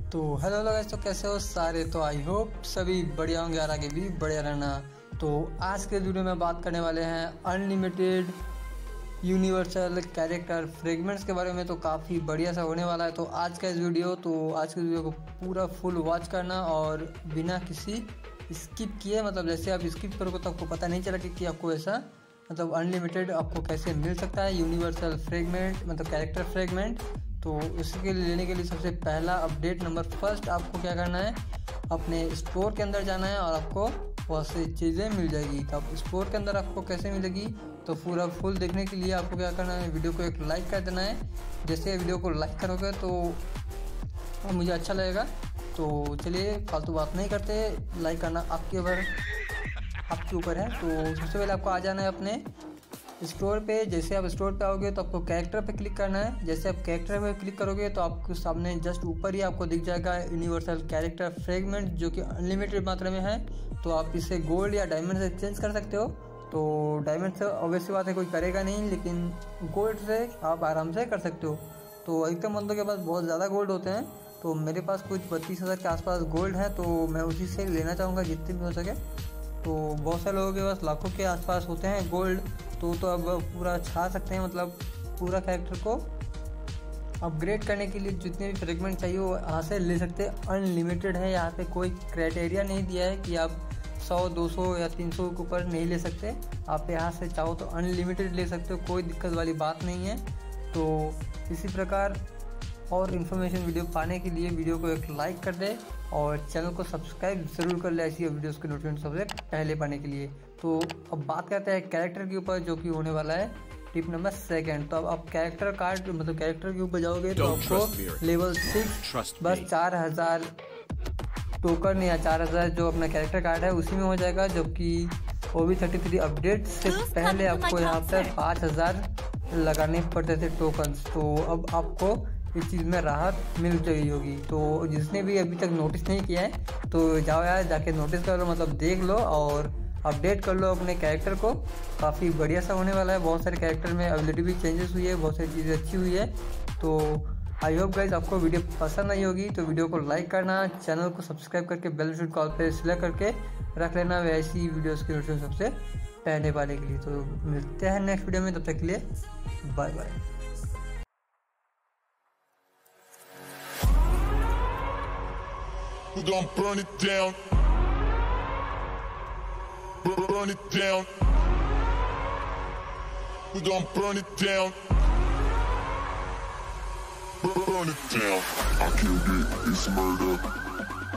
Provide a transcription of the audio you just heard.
तो hello guys, तो कैसे हो सारे। तो आई होप सभी बढ़िया होंगे और आगे भी बढ़िया रहना। तो आज के वीडियो में बात करने वाले हैं अनलिमिटेड यूनिवर्सल कैरेक्टर फ्रेगमेंट्स के बारे में। तो काफ़ी बढ़िया सा होने वाला है। तो आज का वीडियो को पूरा फुल वॉच करना और बिना किसी स्किप किए, मतलब जैसे आप स्किप करोगे तो आपको पता नहीं चला कि आपको ऐसा मतलब अनलिमिटेड आपको कैसे मिल सकता है यूनिवर्सल फ्रेगमेंट, मतलब कैरेक्टर फ्रेगमेंट। तो इसके लिए लेने के लिए सबसे पहला अपडेट नंबर फर्स्ट आपको क्या करना है, अपने स्टोर के अंदर जाना है और आपको बहुत सी चीज़ें मिल जाएगी। तो अब स्टोर के अंदर आपको कैसे मिलेगी, तो पूरा फुल देखने के लिए आपको क्या करना है, वीडियो को एक लाइक कर देना है। जैसे वीडियो को लाइक करोगे तो मुझे अच्छा लगेगा। तो चलिए फालतू बात नहीं करते, लाइक करना आपके ऊपर है। तो सबसे पहले आपको आ जाना है अपने स्टोर पे। जैसे आप स्टोर पे आओगे तो आपको कैरेक्टर पे क्लिक करना है। जैसे आप कैरेक्टर पे क्लिक करोगे तो आपके सामने जस्ट ऊपर ही आपको दिख जाएगा यूनिवर्सल कैरेक्टर फ्रेगमेंट, जो कि अनलिमिटेड मात्रा में है। तो आप इसे गोल्ड या डायमंड से चेंज कर सकते हो। तो डायमंड से ऑब्वियसली बात है कोई करेगा नहीं, लेकिन गोल्ड से आप आराम से कर सकते हो। तो अधिकतर बंदों के पास बहुत ज़्यादा गोल्ड होते हैं। तो मेरे पास कुछ 32,000 के आसपास गोल्ड है, तो मैं उसी से लेना चाहूँगा जितने भी हो सके। तो बहुत सारे लोगों के पास लाखों के आसपास होते हैं गोल्ड, तो अब पूरा छा सकते हैं। मतलब पूरा कैरेक्टर को अपग्रेड करने के लिए जितने भी फ्रेगमेंट चाहिए वो यहाँ से ले सकते हैं। अनलिमिटेड है, यहाँ पे कोई क्राइटेरिया नहीं दिया है कि आप 100, 200 या 300 के ऊपर नहीं ले सकते। आप यहाँ से चाहो तो अनलिमिटेड ले सकते हो, कोई दिक्कत वाली बात नहीं है। तो इसी प्रकार और इन्फॉर्मेशन वीडियो पाने के लिए वीडियो को एक लाइक कर दे और चैनल को सब्सक्राइब ज़रूर कर ले ऐसी वीडियोस के नोटिफिकेशन सबसे पहले पाने के लिए। तो अब बात करते हैं कैरेक्टर के ऊपर, जो कि होने वाला है टिप नंबर 2। तो अब आप कैरेक्टर कार्ड मतलब कैरेक्टर के ऊपर जाओगे तो आपको लेवल 6 बस 4000 टोकन या 4000 जो अपना कैरेक्टर कार्ड है उसी में हो जाएगा, जबकि OB33 अपडेट से पहले आपको यहाँ पर 5000 लगाने पड़ते थे टोकन्स। तो अब आपको इस चीज़ में राहत मिल गई होगी। तो जिसने भी अभी तक नोटिस नहीं किया है तो जाओ यार, जाके नोटिस कर लो, मतलब देख लो और अपडेट कर लो अपने कैरेक्टर को। काफ़ी बढ़िया सा होने वाला है। बहुत सारे कैरेक्टर में एबिलिटी भी चेंजेस हुई है, बहुत सारी चीज़ें अच्छी हुई है। तो आई होप गाइज आपको वीडियो पसंद आई होगी। तो वीडियो को लाइक करना, चैनल को सब्सक्राइब करके बेल आइकन कॉल पे सिलेक्ट करके रख लेना वैसी वीडियोज़ की नोटिफिकेशन सबसे पहले पाने के लिए। तो मिलते हैं नेक्स्ट वीडियो में, तब तक के लिए bye bye. We're gonna burn it down. Burn it down. We're gonna burn it down. Burn it down. I killed it, it's murder.